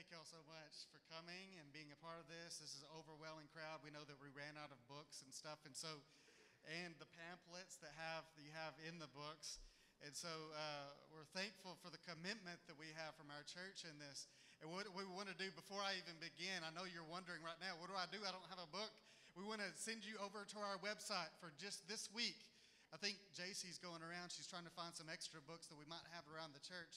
thank y'all so much for coming and being a part of this. This is an overwhelming crowd. We know that we ran out of books and stuff, and the pamphlets that you have in the books. And so we're thankful for the commitment that we have from our church in this. And what we want to do before I even begin, I know you're wondering right now, what do? I don't have a book. We want to send you over to our website for just this week. I think JC's going around. She's trying to find some extra books that we might have around the church.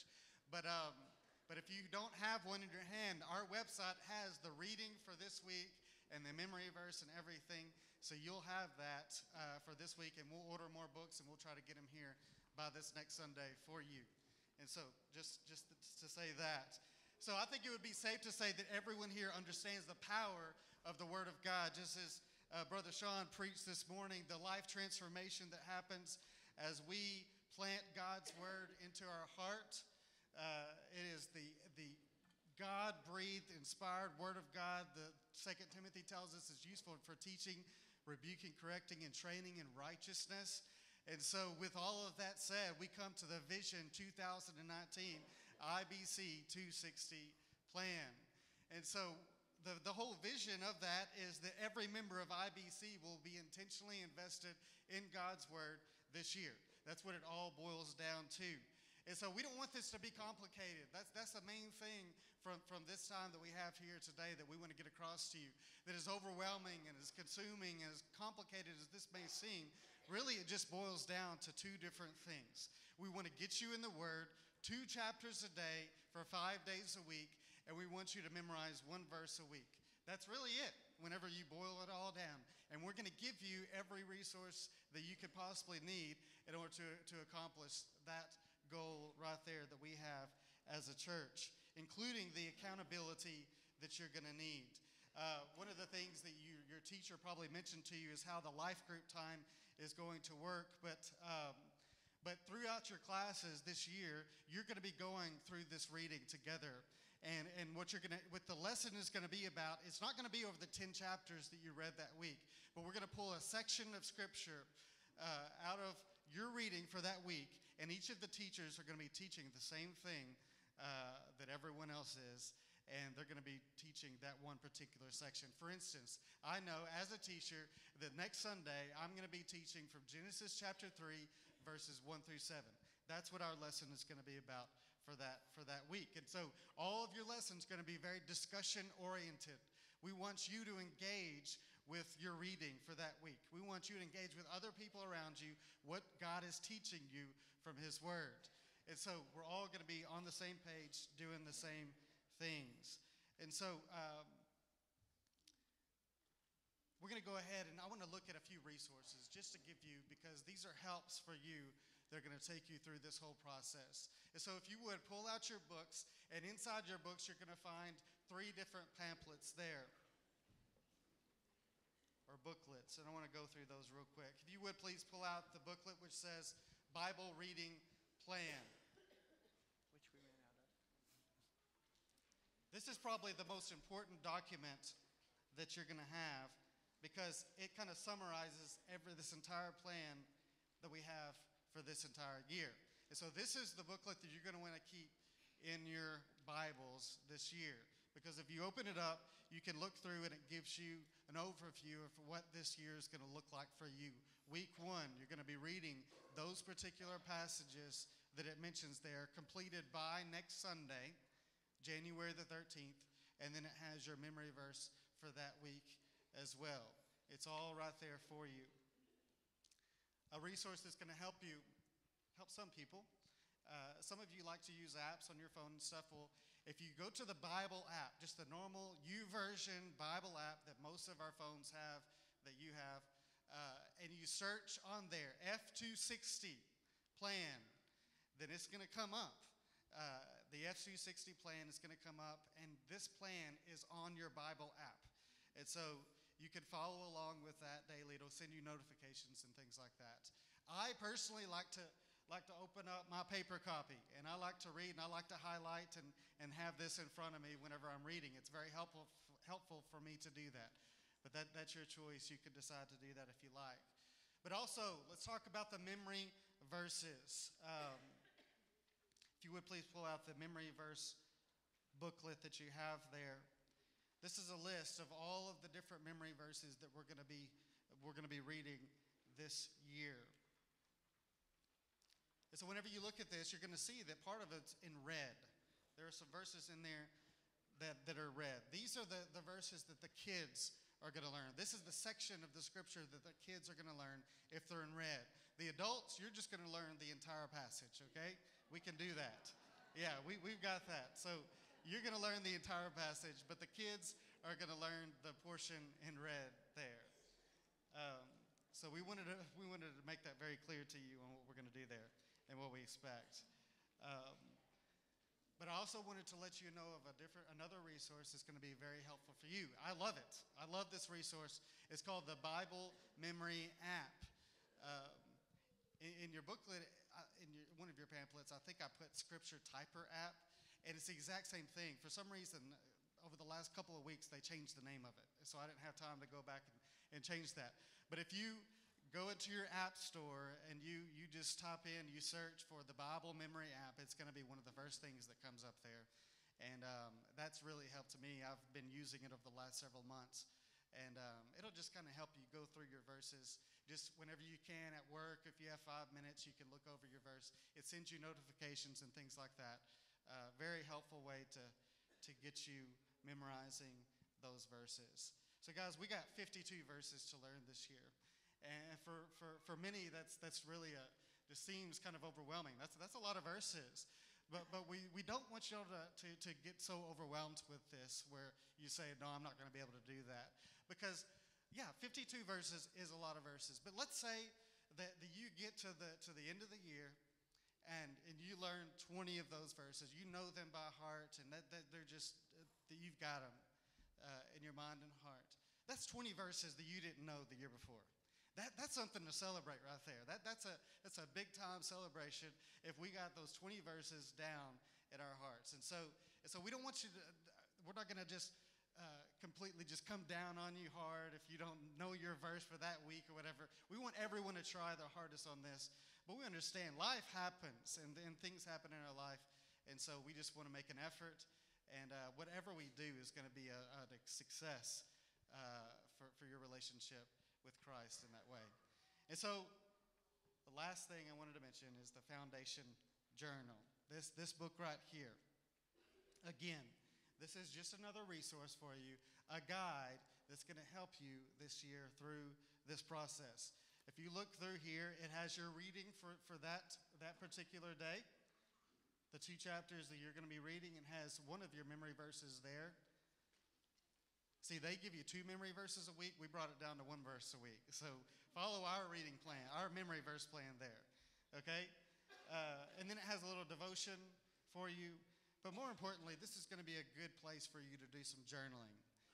But if you don't have one in your hand, our website has the reading for this week and the memory verse and everything. So you'll have that for this week, and we'll order more books, and we'll try to get them here by this next Sunday for you. And so just to say that. So I think it would be safe to say that everyone here understands the power of the Word of God. Just as Brother Sean preached this morning, the life transformation that happens as we plant God's Word into our heart. It is the God-breathed, inspired Word of God. The 2 Timothy tells us is useful for teaching, rebuking, correcting, and training in righteousness. And so with all of that said, we come to the Vision 2019 IBC 260 plan. And so the whole vision of that is that every member of IBC will be intentionally invested in God's Word this year. That's what it all boils down to. And so we don't want this to be complicated. That's the main thing from this time that we have here today that we want to get across to you. That is overwhelming and as consuming and as complicated as this may seem, really it just boils down to two different things. We want to get you in the Word, 2 chapters a day for 5 days a week, and we want you to memorize 1 verse a week. That's really it whenever you boil it all down. And we're going to give you every resource that you could possibly need in order to accomplish that goal right there that we have as a church, including the accountability that you're going to need. One of the things that your teacher probably mentioned to you is how the life group time is going to work. But throughout your classes this year, you're going to be going through this reading together. And what the lesson is going to be about, it's not going to be over the 10 chapters that you read that week, but we're going to pull a section of Scripture out of your reading for that week, and each of the teachers are going to be teaching the same thing that everyone else is, and they're going to be teaching that one particular section. For instance, I know as a teacher that next Sunday I'm going to be teaching from Genesis chapter 3, verses 1 through 7. That's what our lesson is going to be about for that week. And so all of your lessons are going to be very discussion oriented. We want you to engage with your reading for that week. We want you to engage with other people around you, what God is teaching you from His Word. And so we're all going to be on the same page, doing the same things. And so we're going to go ahead, and I want to look at a few resources just to give you, because these are helps for you. They're going to take you through this whole process. And so if you would, pull out your books, and inside your books, you're going to find 3 different pamphlets there, or booklets. And I want to go through those real quick. If you would, please pull out the booklet which says Bible Reading Plan, which we ran out of. This is probably the most important document that you're going to have, because it kind of summarizes this entire plan that we have for this entire year. And so this is the booklet that you're going to want to keep in your Bibles this year, because if you open it up, you can look through and it gives you an overview of what this year is going to look like for you. Week 1, you're going to be reading those particular passages that it mentions there, completed by next Sunday, January the 13th, and then it has your memory verse for that week as well. It's all right there for you. A resource that's going to help some people. Some of you like to use apps on your phone and stuff. Well, if you go to the Bible app, just the normal YouVersion Bible app that most of our phones have, that you have, and you search on there, F260 plan, then it's going to come up. The F260 plan is going to come up, and this plan is on your Bible app. And so you can follow along with that daily. It'll send you notifications and things like that. I personally like to open up my paper copy, and I like to read, and I like to highlight and have this in front of me whenever I'm reading. It's very helpful for me to do that. But that's your choice. You could decide to do that if you like. But also, let's talk about the memory verses. If you would please pull out the memory verse booklet that you have there, this is a list of all of the different memory verses that we're going to be reading this year. And so whenever you look at this, you're going to see that part of it's in red. There are some verses in there that are red. These are the verses that the kids are going to learn. This is the section of the scripture that the kids are going to learn if they're in red. The adults, you're just going to learn the entire passage, okay? We can do that. Yeah, we've got that. So you're going to learn the entire passage, but the kids are going to learn the portion in red there. So we wanted to make that very clear to you on what we're going to do there and what we expect. But I also wanted to let you know of another resource that's going to be very helpful for you. I love it. I love this resource. It's called the Bible Memory App. In your booklet, one of your pamphlets, I think I put Scripture Typer app, and it's the exact same thing. For some reason, over the last couple of weeks, they changed the name of it, so I didn't have time to go back and change that. But if you go into your app store and you just type in, you search for the Bible Memory App, it's going to be one of the first things that comes up there. And that's really helped me. I've been using it over the last several months. And it'll just kind of help you go through your verses. Just whenever you can at work, if you have 5 minutes, you can look over your verse. It sends you notifications and things like that. Very helpful way to get you memorizing those verses. So guys, we got 52 verses to learn this year. And for many, that's really just seems kind of overwhelming. That's a lot of verses. But we don't want y'all to get so overwhelmed with this where you say, no, I'm not going to be able to do that. Because, yeah, 52 verses is a lot of verses. But let's say that you get to the end of the year and you learn 20 of those verses. You know them by heart, and that they're just, that you've got them in your mind and heart. That's 20 verses that you didn't know the year before. That's something to celebrate right there. That's a big time celebration if we got those 20 verses down in our hearts. And so we don't want you to, we're not going to just completely just come down on you hard if you don't know your verse for that week or whatever. We want everyone to try their hardest on this. But we understand life happens and things happen in our life. And so we just want to make an effort. And whatever we do is going to be a success for your relationship with Christ in that way. And so the last thing I wanted to mention is the Foundation Journal. This book right here. Again, this is just another resource for you, a guide that's going to help you this year through this process. If you look through here, it has your reading for that particular day, the 2 chapters that you're going to be reading, and has one of your memory verses there. See, they give you 2 memory verses a week. We brought it down to 1 verse a week. So follow our reading plan, our memory verse plan there, okay? And then it has a little devotion for you. But more importantly, this is going to be a good place for you to do some journaling.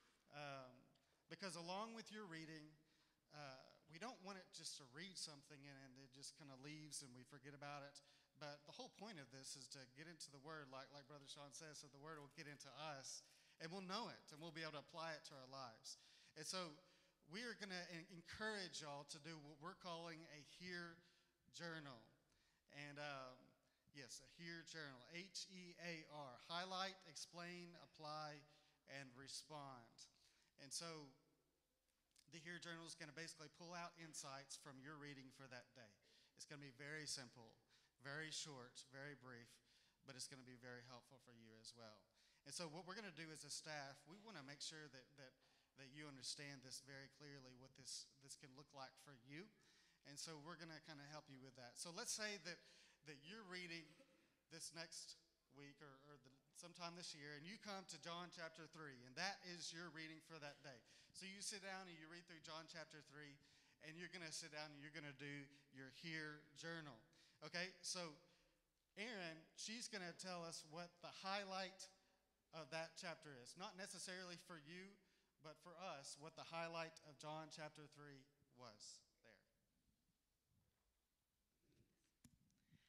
Because along with your reading, we don't want it just to read something and it just kind of leaves and we forget about it. But the whole point of this is to get into the Word, like Brother Sean says, so the Word will get into us and we'll know it and we'll be able to apply it to our lives. And so we are going to encourage y'all to do what we're calling a HEAR journal. And yes, a HEAR journal, HEAR, highlight, explain, apply, and respond. And so the HEAR journal is going to basically pull out insights from your reading for that day. It's going to be very simple, very short, very brief, but it's going to be very helpful for you as well. And so what we're going to do as a staff, we want to make sure that you understand this very clearly, what this can look like for you. And so we're going to kind of help you with that. So let's say that you're reading this next week or sometime this year, and you come to John chapter 3, and that is your reading for that day. So you sit down and you read through John chapter 3, and you're going to sit down and you're going to do your HEAR journal. Okay, so Erin, she's going to tell us what the highlight of that chapter is. Not necessarily for you, but for us, what the highlight of John chapter 3 was there.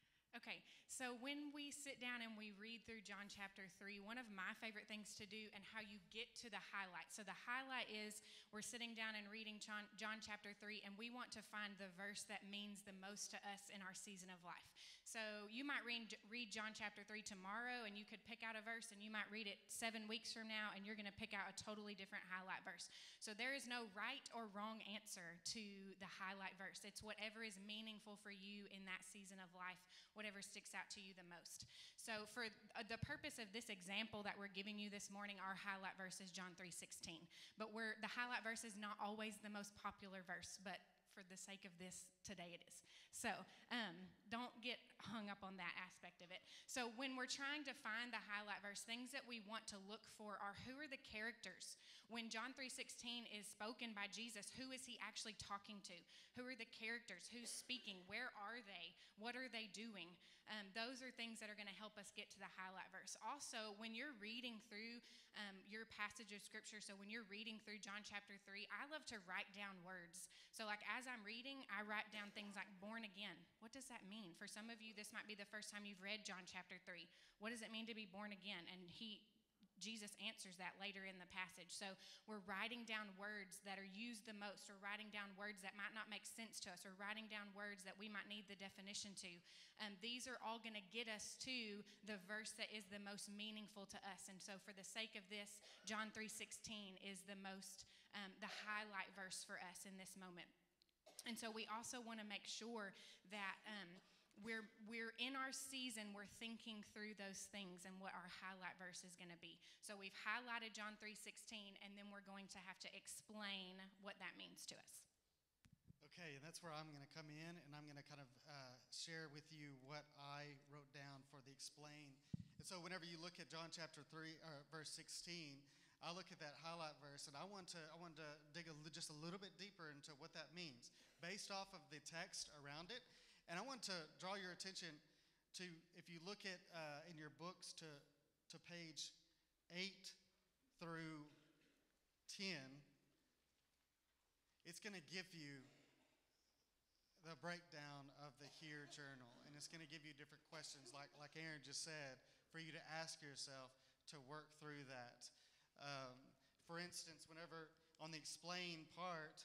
Okay, so when we sit down and we read through John chapter 3, one of my favorite things to do and how you get to the highlight. So the highlight is we're sitting down and reading John chapter 3, and we want to find the verse that means the most to us in our season of life. So you might read John chapter 3 tomorrow, and you could pick out a verse, and you might read it 7 weeks from now, and you're going to pick out a totally different highlight verse. So there is no right or wrong answer to the highlight verse. It's whatever is meaningful for you in that season of life, whatever sticks out to you the most. So for the purpose of this example that we're giving you this morning, our highlight verse is John 3:16. But the highlight verse is not always the most popular verse, but for the sake of this, today it is. So don't get hung up on that aspect of it. So when we're trying to find the highlight verse, things that we want to look for are, who are the characters? When John 3:16 is spoken by Jesus, who is he actually talking to? Who are the characters? Who's speaking? Where are they? What are they doing? Those are things that are going to help us get to the highlight verse. Also, when you're reading through your passage of scripture, so when you're reading through John chapter 3, I love to write down words. So like as I'm reading, I write down things like born again. What does that mean? For some of you, this might be the first time you've read John chapter 3. What does it mean to be born again? And Jesus answers that later in the passage. So we're writing down words that are used the most, or writing down words that might not make sense to us, or writing down words that we might need the definition to. These are all going to get us to the verse that is the most meaningful to us. And so for the sake of this, John 3:16 is the highlight verse for us in this moment. And so we also want to make sure that we're in our season, we're thinking through those things and what our highlight verse is going to be. So we've highlighted John 3:16, and then we're going to have to explain what that means to us. Okay, and that's where I'm going to come in, and I'm going to kind of share with you what I wrote down for the explain. And so whenever you look at John chapter 3, verse 16, I look at that highlight verse, and I want to dig just a little bit deeper into what that means based off of the text around it. And I want to draw your attention to, if you look at in your books to page 8 through 10, it's going to give you the breakdown of the HEAR journal, and it's going to give you different questions, like Aaron just said, for you to ask yourself to work through that. For instance, whenever on the explain part,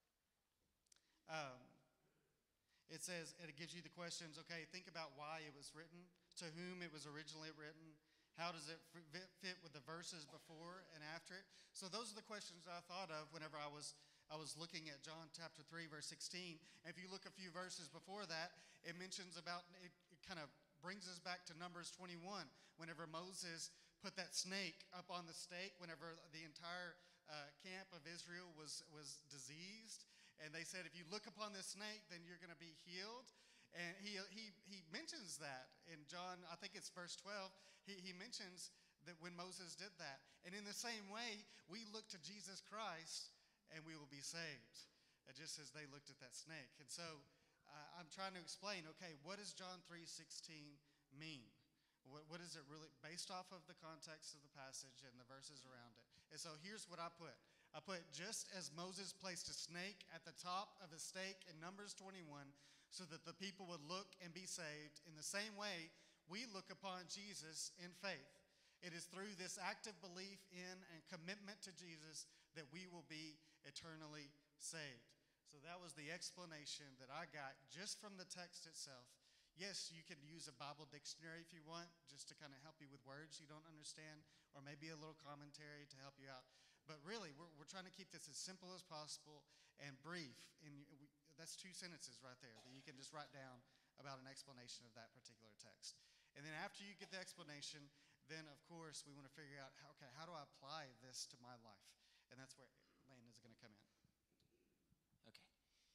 it says, and it gives you the questions, okay, think about why it was written, to whom it was originally written, how does it fit with the verses before and after it. So those are the questions I thought of whenever I was looking at John chapter 3, verse 16. And if you look a few verses before that, it mentions about, it kind of brings us back to Numbers 21, whenever Moses put that snake up on the stake, whenever the entire camp of Israel was diseased. And they said, if you look upon this snake, then you're going to be healed. And he mentions that in John, I think it's verse 12. He mentions that when Moses did that. And in the same way, we look to Jesus Christ and we will be saved, just as they looked at that snake. And so I'm trying to explain, okay, what does John 3:16 mean? What is it really, based off of the context of the passage and the verses around it? And so here's what I put. I put, just as Moses placed a snake at the top of a stake in Numbers 21 so that the people would look and be saved, in the same way, we look upon Jesus in faith. It is through this active belief in and commitment to Jesus that we will be eternally saved. So that was the explanation that I got just from the text itself. Yes, you could use a Bible dictionary if you want, just to kind of help you with words you don't understand, or maybe a little commentary to help you out. But really, we're trying to keep this as simple as possible and brief. And that's 2 sentences right there that you can just write down about an explanation of that particular text. And then after you get the explanation, then of course we want to figure out, how do I apply this to my life? And that's where Landon is going to come in. Okay.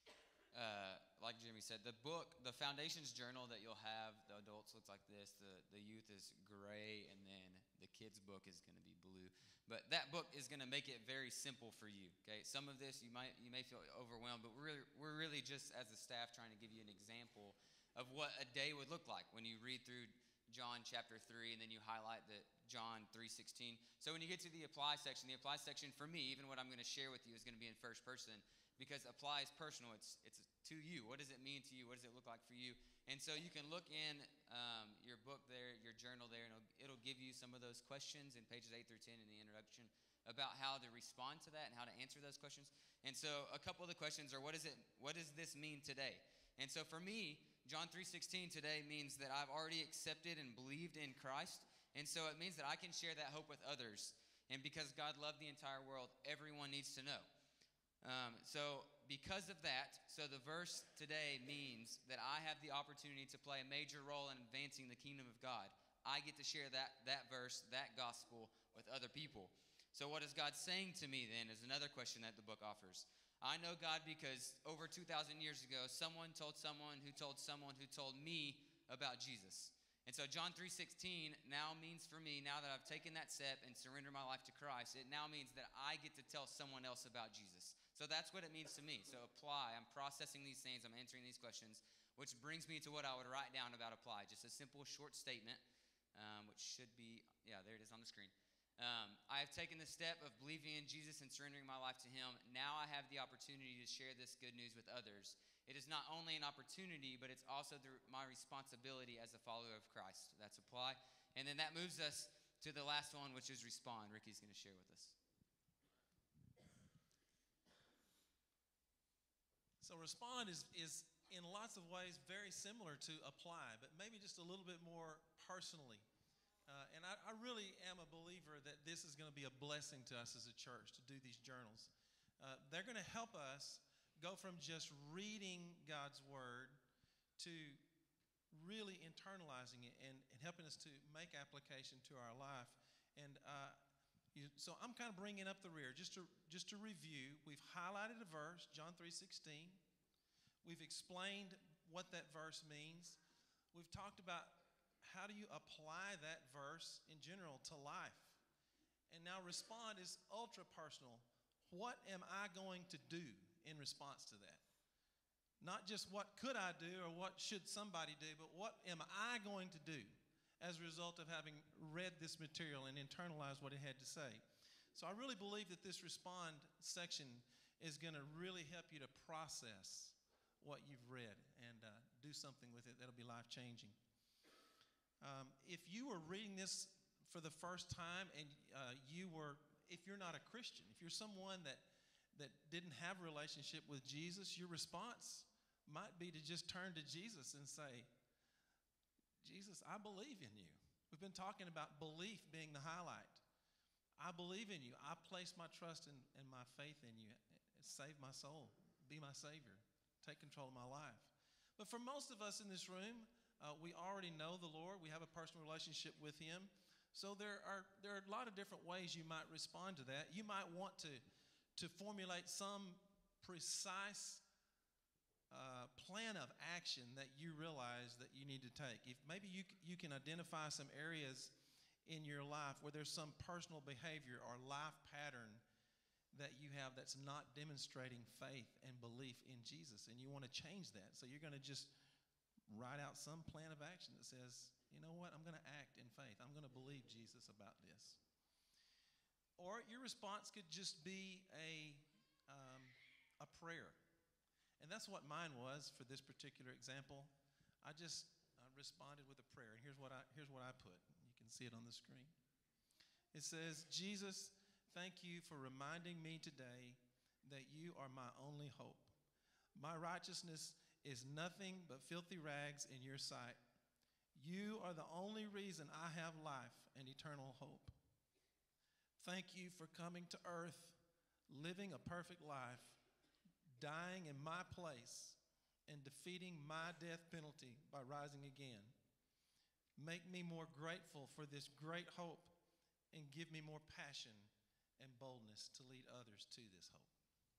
Like Jimmy said, the book, the Foundations journal that you'll have, the adults looks like this, the youth is gray, and then the kids' book is going to be blue. But that book is going to make it very simple for you. Okay, some of this you may feel overwhelmed, but we're really just as a staff trying to give you an example of what a day would look like when you read through John chapter 3 and then you highlight the John 3:16. So when you get to the apply section for me, even what I'm going to share with you is going to be in first person. because apply is personal. It's to you. What does it mean to you? What does it look like for you? And so you can look in your book there, your journal there, and it'll give you some of those questions in pages 8 through 10 in the introduction about how to respond to that and how to answer those questions. And so a couple of the questions are, what does this mean today? And so for me, John 3:16 today means that I've already accepted and believed in Christ. And so it means that I can share that hope with others. And because God loved the entire world, everyone needs to know. So because of that, so the verse today means that I have the opportunity to play a major role in advancing the kingdom of God. I get to share that verse, that gospel with other people. So what is God saying to me then is another question that the book offers. I know God because over 2,000 years ago, someone told someone who told someone who told me about Jesus. And so John 3:16 now means for me, now that I've taken that step and surrendered my life to Christ, it now means that I get to tell someone else about Jesus. So that's what it means to me. So apply, I'm processing these things, I'm answering these questions, which brings me to what I would write down about apply. Just a simple short statement, which should be, there it is on the screen. I have taken the step of believing in Jesus and surrendering my life to Him. Now I have the opportunity to share this good news with others. It is not only an opportunity, but it's also my responsibility as a follower of Christ. That's apply. And then that moves us to the last one, which is respond. Ricky's going to share with us. So respond is in lots of ways very similar to apply, but maybe just a little bit more personally. And I really am a believer that this is going to be a blessing to us as a church to do these journals. They're going to help us go from just reading God's Word to really internalizing it and helping us to make application to our life. And so I'm kind of bringing up the rear. Just to review, we've highlighted a verse, John 3:16. We've explained what that verse means. We've talked about how do you apply that verse in general to life? And now respond is ultra personal. What am I going to do in response to that? Not just what could I do or what should somebody do, but what am I going to do as a result of having read this material and internalized what it had to say? So I really believe that this respond section is going to really help you to process what you've read and do something with it that'll be life-changing. If you were reading this for the first time and if you're not a Christian, if you're someone that didn't have a relationship with Jesus, your response might be to just turn to Jesus and say, Jesus, I believe in you. We've been talking about belief being the highlight. I believe in you. I place my trust and my faith in you. Save my soul. Be my Savior. Take control of my life. But for most of us in this room, we already know the Lord. We have a personal relationship with Him. So there are a lot of different ways you might respond to that. You might want to formulate some precise plan of action that you realize that you need to take. If maybe you can identify some areas in your life where there's some personal behavior or life pattern that you have that's not demonstrating faith and belief in Jesus, and you want to change that. So you're going to just write out some plan of action that says, you know what, I'm going to act in faith. I'm going to believe Jesus about this. Or your response could just be a prayer. And that's what mine was for this particular example. I just responded with a prayer. And here's what I put. You can see it on the screen. It says, Jesus, thank you for reminding me today that you are my only hope. My righteousness is nothing but filthy rags in your sight. You are the only reason I have life and eternal hope. Thank you for coming to earth, living a perfect life, dying in my place, and defeating my death penalty by rising again. Make me more grateful for this great hope and give me more passion and boldness to lead others to this hope.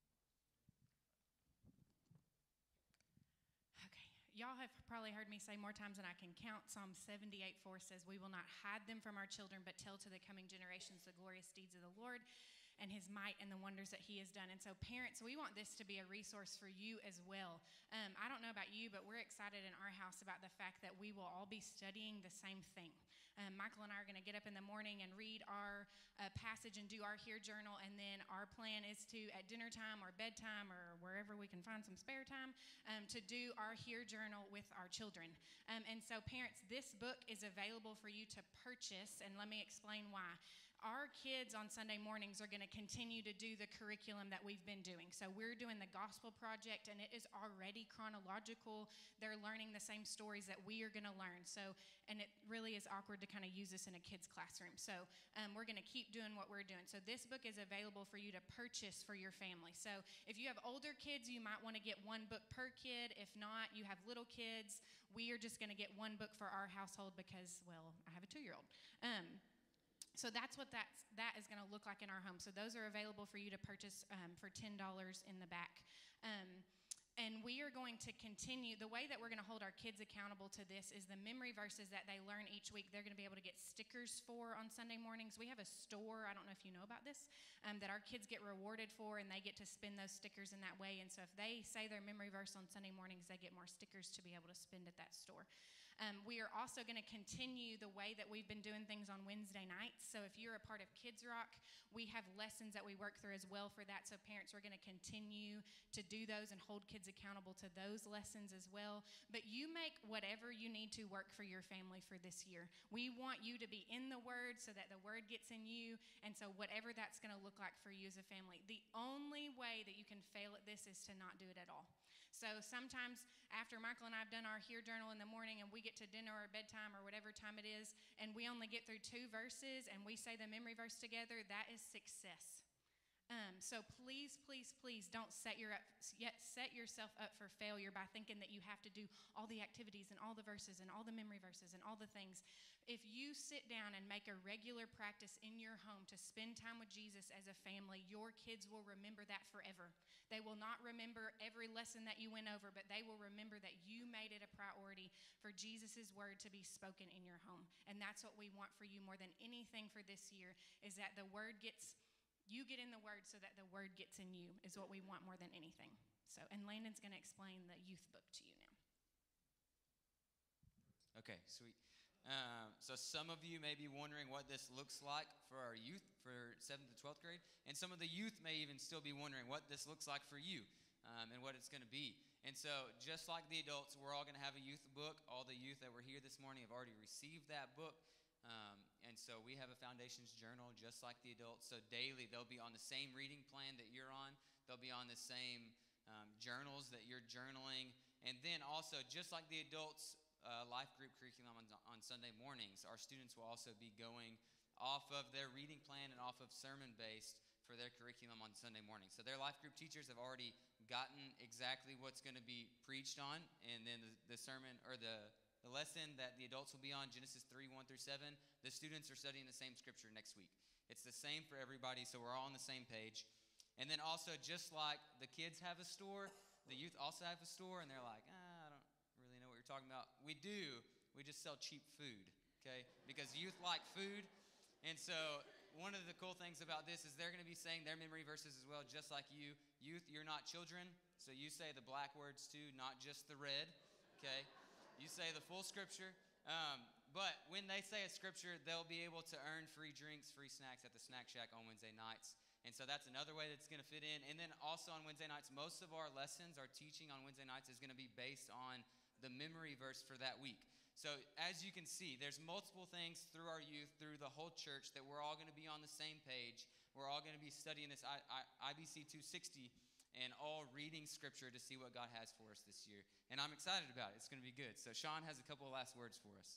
Y'all have probably heard me say more times than I can count. Psalm 78:4 says, we will not hide them from our children, but tell to the coming generations the glorious deeds of the Lord. and his might and the wonders that he has done. And so parents, we want this to be a resource for you as well. I don't know about you, but we're excited in our house about the fact that we will all be studying the same thing. Michael and I are going to get up in the morning and read our passage and do our Hear Journal, and then our plan is to, at dinner time or bedtime or wherever we can find some spare time, to do our Hear Journal with our children. And so parents, this book is available for you to purchase, and let me explain why. Our kids on Sunday mornings are going to continue to do the curriculum that we've been doing. So we're doing the Gospel Project, and it is already chronological. They're learning the same stories that we are going to learn. So, and it really is awkward to kind of use this in a kid's classroom. So we're going to keep doing what we're doing. So this book is available for you to purchase for your family. So if you have older kids, you might want to get one book per kid. If not, you have little kids, we are just going to get one book for our household because, well, I have a 2-year-old. So that's what that is going to look like in our home. So those are available for you to purchase for $10 in the back. And we are going to continue. The way that we're going to hold our kids accountable to this is the memory verses that they learn each week. They're going to be able to get stickers for on Sunday mornings. We have a store, I don't know if you know about this, that our kids get rewarded for, and they get to spend those stickers in that way. And so if they say their memory verse on Sunday mornings, they get more stickers to be able to spend at that store. We are also going to continue the way that we've been doing things on Wednesday nights. So if you're a part of Kids Rock, we have lessons that we work through as well for that. So parents are going to continue to do those and hold kids accountable to those lessons as well. But you make whatever you need to work for your family for this year. We want you to be in the Word so that the Word gets in you. And so whatever that's going to look like for you as a family. The only way that you can fail at this is to not do it at all. So sometimes after Michael and I have done our Hear Journal in the morning and we get to dinner or bedtime or whatever time it is, and we only get through 2 verses and we say the memory verse together, that is success. So please, please, please don't set yourself up for failure by thinking that you have to do all the activities and all the verses and all the memory verses and all the things. If you sit down and make a regular practice in your home to spend time with Jesus as a family, your kids will remember that forever. They will not remember every lesson that you went over, but they will remember that you made it a priority for Jesus' word to be spoken in your home. And that's what we want for you more than anything for this year, is that you get in the Word so that the Word gets in you, is what we want more than anything. So, and Landon's going to explain the youth book to you now. Okay, sweet. So some of you may be wondering what this looks like for our youth for 7th to 12th grade, and some of the youth may even still be wondering what this looks like for you and what it's going to be. And so just like the adults, we're all going to have a youth book. All the youth that were here this morning have already received that book. And so we have a Foundations journal just like the adults. So daily they'll be on the same reading plan that you're on. They'll be on the same journals that you're journaling. And then also, just like the adults' life group curriculum on Sunday mornings, our students will also be going off of their reading plan and off of sermon-based for their curriculum on Sunday morning. So their life group teachers have already gotten exactly what's going to be preached on. And then the sermon or the lesson that the adults will be on, Genesis 3, 1 through 7, the students are studying the same scripture next week. It's the same for everybody, so we're all on the same page. And then also, just like the kids have a store, the youth also have a store, and they're like, I don't really know what you're talking about. We do. We just sell cheap food, okay? Because youth like food. And so one of the cool things about this is they're going to be saying their memory verses as well, just like you. Youth, you're not children, so you say the black words too, not just the red, okay? You say the full scripture, but when they say a scripture, they'll be able to earn free drinks, free snacks at the Snack Shack on Wednesday nights. And so that's another way that's going to fit in. And then also on Wednesday nights, most of our lessons, our teaching on Wednesday nights is going to be based on the memory verse for that week. So as you can see, there's multiple things through our youth, through the whole church, that we're all going to be on the same page. We're all going to be studying this IBC 260 and all reading scripture to see what God has for us this year. And I'm excited about it. It's going to be good. So Sean has a couple of last words for us.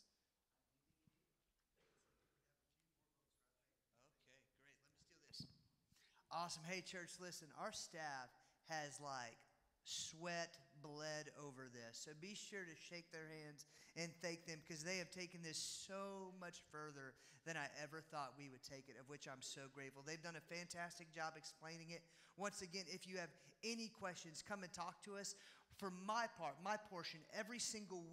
Okay, great. Let me steal this. Awesome. Hey, church, listen, our staff has sweat bled over this. So be sure to shake their hands and thank them, because they have taken this so much further than I ever thought we would take it, of which I'm so grateful. They've done a fantastic job explaining it. Once again, if you have any questions, come and talk to us. For my part, my portion, every single week,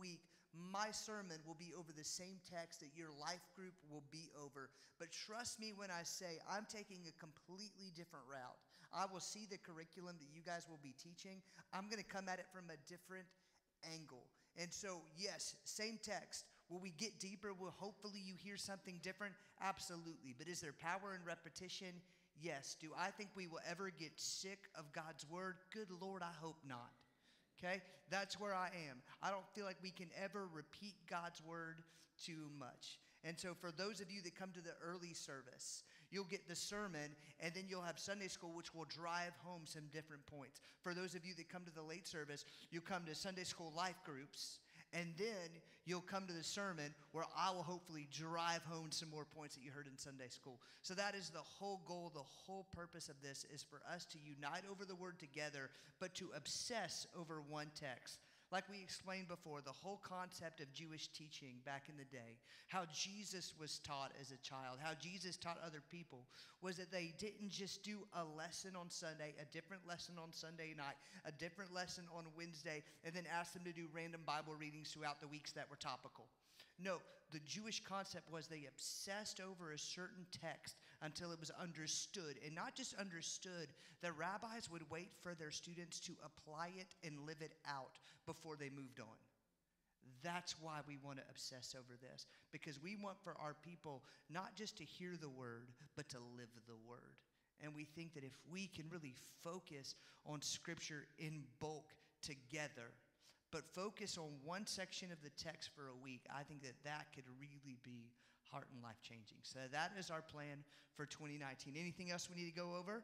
my sermon will be over the same text that your life group will be over. But trust me when I say I'm taking a completely different route. I will see the curriculum that you guys will be teaching. I'm going to come at it from a different angle. And so, yes, same text. Will we get deeper? Will hopefully you hear something different? Absolutely. But is there power in repetition? Yes. Do I think we will ever get sick of God's word? Good Lord, I hope not. Okay? That's where I am. I don't feel like we can ever repeat God's word too much. And so for those of you that come to the early service, you'll get the sermon, and then you'll have Sunday school, which will drive home some different points. For those of you that come to the late service, you come to Sunday school life groups, and then you'll come to the sermon where I will hopefully drive home some more points that you heard in Sunday school. So that is the whole goal, the whole purpose of this is for us to unite over the word together, but to obsess over one text. Like we explained before, the whole concept of Jewish teaching back in the day, how Jesus was taught as a child, how Jesus taught other people, was that they didn't just do a lesson on Sunday, a different lesson on Sunday night, a different lesson on Wednesday, and then ask them to do random Bible readings throughout the weeks that were topical. No, the Jewish concept was they obsessed over a certain text until it was understood. And not just understood, the rabbis would wait for their students to apply it and live it out before they moved on. That's why we want to obsess over this, because we want for our people not just to hear the word, but to live the word. And we think that if we can really focus on Scripture in bulk together, but focus on one section of the text for a week, I think that that could really be heart and life changing. So that is our plan for 2019. Anything else we need to go over?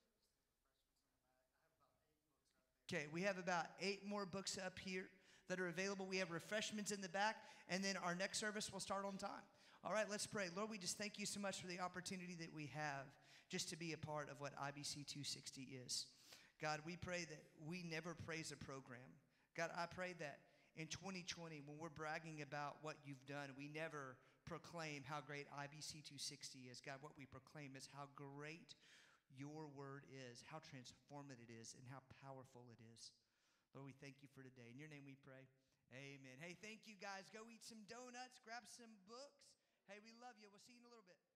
Okay, we have about 8 more books up here that are available. We have refreshments in the back, and then our next service will start on time. All right, let's pray. Lord, we just thank you so much for the opportunity that we have just to be a part of what IBC 260 is. God, we pray that we never praise a program. God, I pray that in 2020, when we're bragging about what you've done, we never proclaim how great IBC 260 is. God, what we proclaim is how great your word is, how transformative it is, and how powerful it is. Lord, we thank you for today. In your name we pray. Amen. Hey, thank you guys. Go eat some donuts, grab some books. Hey, we love you. We'll see you in a little bit.